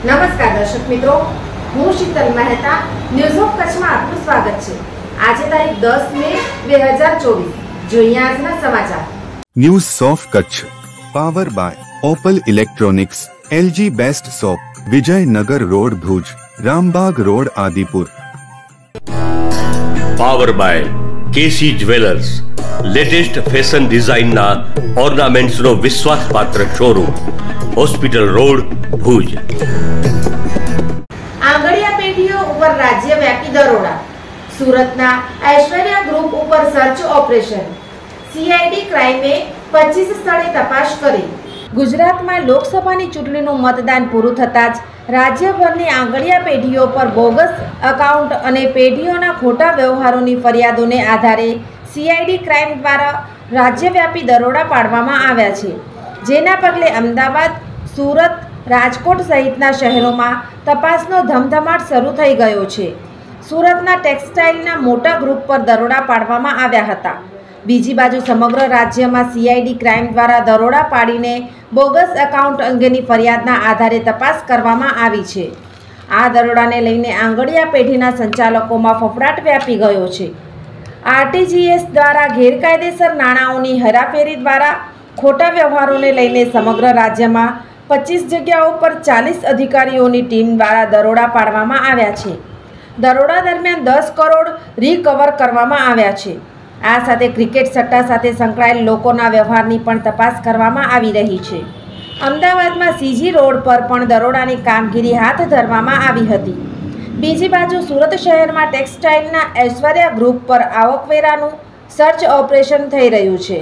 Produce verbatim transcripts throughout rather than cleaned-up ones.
નમસ્કાર દર્શક મિત્રો, હું શીતલ મહેતા ન્યૂઝ ઓફ કચ્છમાં આપનું સ્વાગત છે। આજે તારીખ દસ મે બે હજાર ચોવીસ। જોઈએ આજના સમાચાર। News of Kutch power by Opal electronics, LG best soap, Vijaynagar road Bhuj, Rambag road Adipur. Power by KC jewellers, latest fashion ડિઝાઇનના ઓર્નામેન્ટ્સનો વિશ્વાસપાત્ર શોરૂમ, હોસ્પિટલ રોડ ભુજ। આંગળીયા પેઢીઓ ઉપર રાજ્યવ્યાપી દરોડા, સુરતના ઐશ્વર્યા ગ્રુપ ઉપર સર્ચ ઓપરેશન, સીઆઈડી ક્રાઇમે પચીસ સ્થળે તપાસ કરી। ગુજરાતમાં લોકસભાની ચૂંટણીનું મતદાન પૂરું થતાં જ રાજ્યભરની આંગળીયા પેઢીઓ પર બોગસ એકાઉન્ટ અને પેઢીઓના ખોટા વ્યવહારોની ફરિયાદોને આધારે સીઆઈડી ક્રાઇમ દ્વારા રાજ્યવ્યાપી દરોડા પાડવામાં આવ્યા છે, જેના પગલે અમદાવાદ, સુરત, રાજકોટ સહિતના શહેરોમાં તપાસનો ધમધમાટ શરૂ થઈ ગયો છે। સુરતના ટેક્સટાઇલના મોટા ગ્રુપ પર દરોડા પાડવામાં આવ્યા હતા। બીજી બાજુ સમગ્ર રાજ્યમાં સીઆઈડી ક્રાઇમ દ્વારા દરોડા પાડીને બોગસ એકાઉન્ટ અંગેની ફરિયાદના આધારે તપાસ કરવામાં આવી છે। આ દરોડાને લઈને આંગળીયા પેઢીના સંચાલકોમાં ફફડાટ વ્યાપી ગયો છે। આરટીજીએસ દ્વારા ગેરકાયદેસર નાણાંઓની હેરાફેરી દ્વારા ખોટા વ્યવહારોને લઈને સમગ્ર રાજ્યમાં પચીસ જગ્યાઓ પર ચાલીસ અધિકારીઓની ટીમ દ્વારા દરોડા પાડવામાં આવ્યા છે। દરોડા દરમિયાન દસ કરોડ રિકવર કરવામાં આવ્યા છે। આ સાથે ક્રિકેટ સટ્ટા સાથે સંકળાયેલ લોકોના વ્યવહારની પણ તપાસ કરવામાં આવી રહી છે। અમદાવાદમાં સીજી રોડ પર પણ દરોડાની કામગીરી હાથ ધરવામાં આવી હતી। બીજી બાજુ સુરત શહેરમાં ટેક્સટાઇલના ઐશ્વર્યા ગ્રુપ પર આવકવેરાનું સર્ચ ઓપરેશન થઈ રહ્યું છે।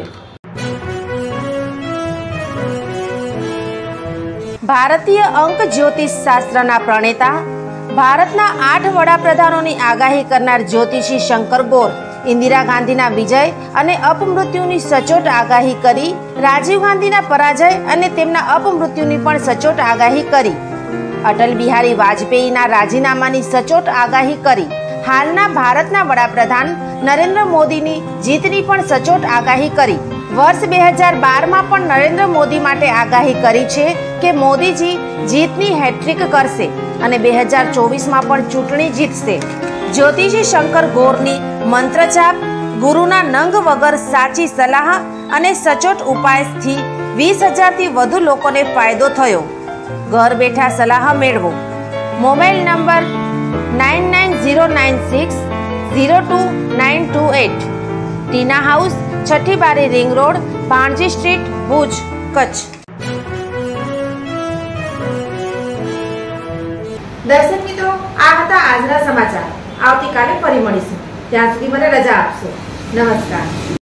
ભારતીય અંક જ્યોતિષ શાસ્ત્રના પ્રણેતા, ભારતના આઠ વડાપ્રધાનોની આગાહી કરનાર જ્યોતિષી શંકર ગોર ઇન્દિરા ગાંધીના વિજય અને અપમૃત્યુની સચોટ આગાહી કરી, રાજીવ ગાંધીના પરાજય અને તેમના અપમૃત્યુની પણ સચોટ આગાહી કરી, અટલ બિહારી વાજપેયીના રાજીનામાની સચોટ આગાહી કરી, હાલના ભારતના વડાપ્રધાન નરેન્દ્ર મોદીની જીતની પણ સચોટ આગાહી કરી। વર્ષ બે હજાર બારમાં પણ નરેન્દ્ર મોદી માટે આગાહી કરી છે કે મોદીજી જીતની હેટ્રિક કરશે અને બે હજાર ચોવીસમાં પણ ચૂંટણી જીતશે। જ્યોતિષી શંકર ગોરની મંત્રજાપ, ગુરુના નંગ વગર સાચી સલાહ અને સચોટ ઉપાયથી વીસ હજારથી વધુ લોકોને ફાયદો થયો। ઘર બેઠા સલાહ મેળવો। Mobile number nine nine zero nine six zero two nine two eight, Tina house, છઠ્ઠી બારી ring road, Bhanji street, Bhuj, Kutch. દર્શક મિત્રો, આ હતા આજના સમાચાર। આવતીકાલે ફરી મળીશું, ત્યાં સુધી મને રજા આપશો। નમસ્કાર।